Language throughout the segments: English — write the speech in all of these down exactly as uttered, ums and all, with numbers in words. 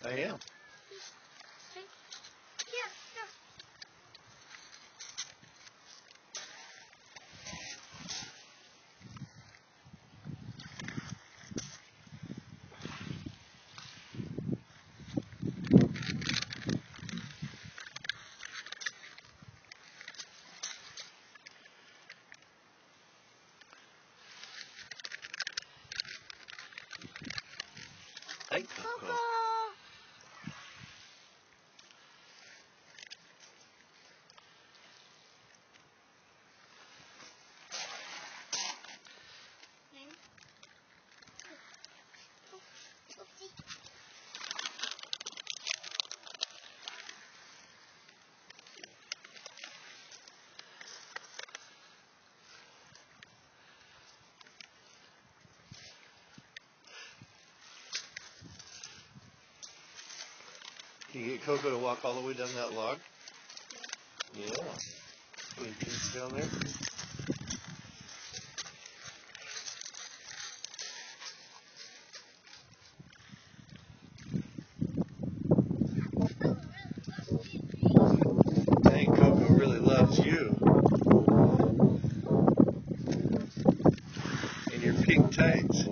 I am. Hey, KoKo. Can you get KoKo to walk all the way down that log? Yeah. Any kids down there? I think KoKo really loves you. In your pink tights.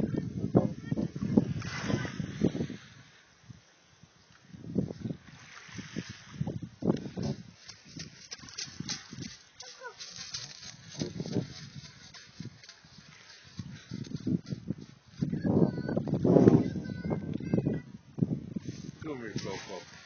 Come here, KoKo.